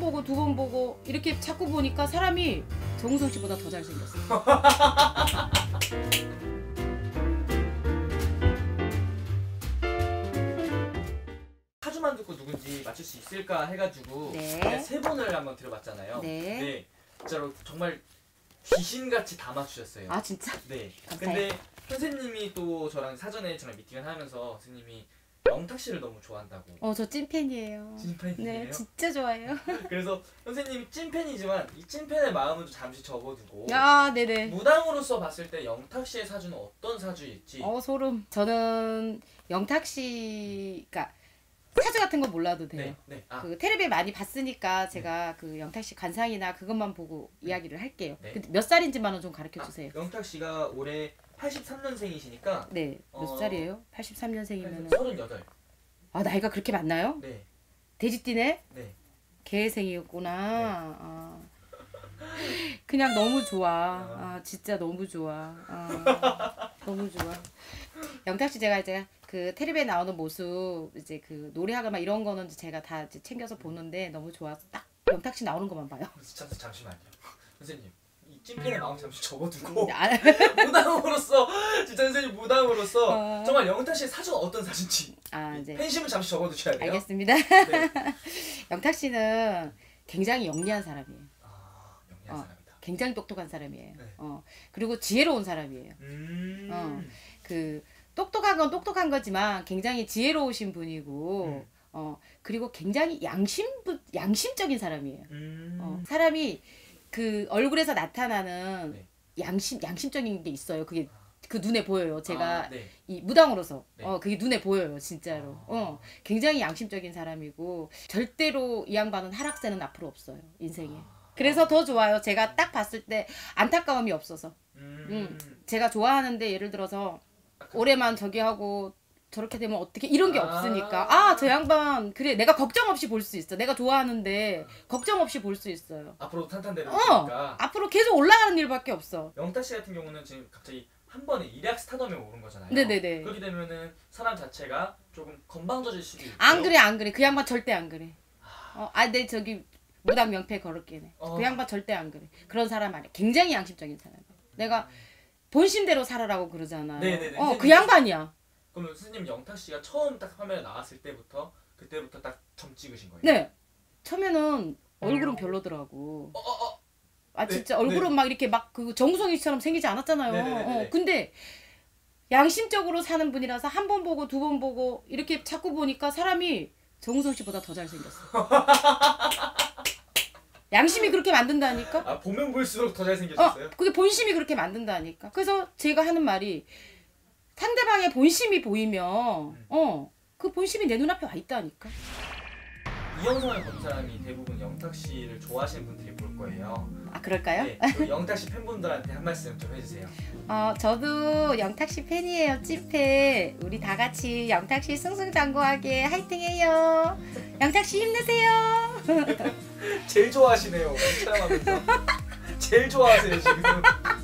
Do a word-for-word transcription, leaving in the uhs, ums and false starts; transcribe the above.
보고 두 번 보고 이렇게 자꾸 보니까 사람이 정우성 씨보다 더 잘생겼어. 사주만 듣고 누군지 맞출 수 있을까 해가지고 네. 세 분을 한번 들어봤잖아요. 네. 네. 진짜로 정말 귀신같이 다 맞추셨어요. 아 진짜? 네. 감사해요. 근데 선생님이 또 저랑 사전에 저랑 미팅을 하면서 선생님이 영탁 씨를 너무 좋아한다고. 어, 저 찐팬이에요. 찐팬이에요? 네, 진짜 좋아해요. 그래서 선생님이 찐팬이지만 이 찐팬의 마음은 좀 잠시 접어두고 아, 네네. 무당으로서 봤을 때 영탁 씨의 사주는 어떤 사주일지. 어, 소름. 저는 영탁 씨가 사주 같은 거 몰라도 돼요. 네, 네. 아, 그 텔레비 많이 봤으니까 제가 그 영탁 씨 관상이나 그것만 보고 이야기를 할게요. 네. 근데 몇 살인지만은 좀 가르쳐 주세요. 아, 영탁 씨가 올해 팔십삼 년생이시니까 네, 몇 어, 살이에요? 팔십삼 년생이면은. 서른여덟. 아, 나이가 그렇게 많나요? 네. 돼지띠네? 네. 개생이었구나. 네. 아. 그냥 너무 좋아. 아, 진짜 너무 좋아. 아, 너무 좋아. 영탁 씨 제가 이제 그 텔레비에 나오는 모습 이제 그 노래하고 막 이런 거는 제가 다 이제 챙겨서 보는데 너무 좋아서 딱 영탁 씨 나오는 것만 봐요. 잠, 잠시만요. 선생님. 이 찐팬의 마음 잠시 접어두고 아, 무당으로서 진짜 선생님 무당으로서 어. 정말 영탁 씨의 사주가 어떤 사주인지 아, 이제 팬심은 잠시 접어두셔야 돼요. 알겠습니다. 네. 영탁 씨는 굉장히 영리한 사람이에요. 아, 영리한 어. 사람이다. 굉장히 똑똑한 사람이에요. 네. 어, 그리고 지혜로운 사람이에요. 음. 어. 그 똑똑한 건 똑똑한 거지만 굉장히 지혜로우신 분이고 음. 어 그리고 굉장히 양심 양심적인 사람이에요. 음. 어, 사람이 그 얼굴에서 나타나는 네. 양심 양심적인 게 있어요. 그게 그 눈에 보여요. 제가 아, 네. 이 무당으로서 네. 어 그게 눈에 보여요. 진짜로. 아. 어 굉장히 양심적인 사람이고 절대로 이 양반은 하락세는 앞으로 없어요. 인생에. 아. 그래서 더 좋아요. 제가 딱 봤을 때 안타까움이 없어서. 음. 음. 제가 좋아하는데 예를 들어서 올해만 저기 하고 저렇게 되면 어떻게 이런 게 아. 없으니까 아 저 양반 그래 내가 걱정 없이 볼 수 있어. 내가 좋아하는데 걱정 없이 볼 수 있어요. 앞으로 탄탄대로 어 되니까. 앞으로 계속 올라가는 일밖에 없어. 영탁 씨 같은 경우는 지금 갑자기 한 번에 일약 스타덤에 오른 거잖아요. 네네네. 그렇게 되면은 사람 자체가 조금 건방져질 수도 있고. 안 그래 안 그래 그 양반 절대 안 그래. 어아내 저기 무당 명패 걸을게네. 어. 그 양반 절대 안 그래. 그런 사람 아니야. 굉장히 양심적인 사람이야. 내가 본심대로 살아라고 그러잖아요. 네네네. 어 그 양반이야. 그러면 선생님 영탁 씨가 처음 딱 화면에 나왔을 때부터 그때부터 딱 점 찍으신 거예요? 네. 처음에는 얼굴은 별로더라고. 어, 어, 어. 아 네, 진짜 얼굴은 네. 막 이렇게 막 그 정우성 씨처럼 생기지 않았잖아요. 네네네네. 어, 근데 양심적으로 사는 분이라서 한 번 보고 두 번 보고 이렇게 자꾸 보니까 사람이 정우성 씨보다 더 잘생겼어. 양심이 그렇게 만든다니까? 아 보면 볼수록 더 어, 잘생겼어요? 그게 본심이 그렇게 만든다니까. 그래서 제가 하는 말이 상대방의 본심이 보이면 어, 그 본심이 내 눈앞에 와 있다니까. 이 영상을 본 사람이 대부분 영탁 씨를 좋아하시는 분들이 볼 거예요. 아 그럴까요? 네, 우리 영탁 씨 팬분들한테 한 말씀 좀 해주세요. 어, 저도 영탁 씨 팬이에요, 찐팬. 우리 다 같이 영탁 씨 승승장구하게 화이팅해요. 영탁 씨 힘내세요. 제일 좋아하시네요. 촬영하면서 제일 좋아하세요 지금.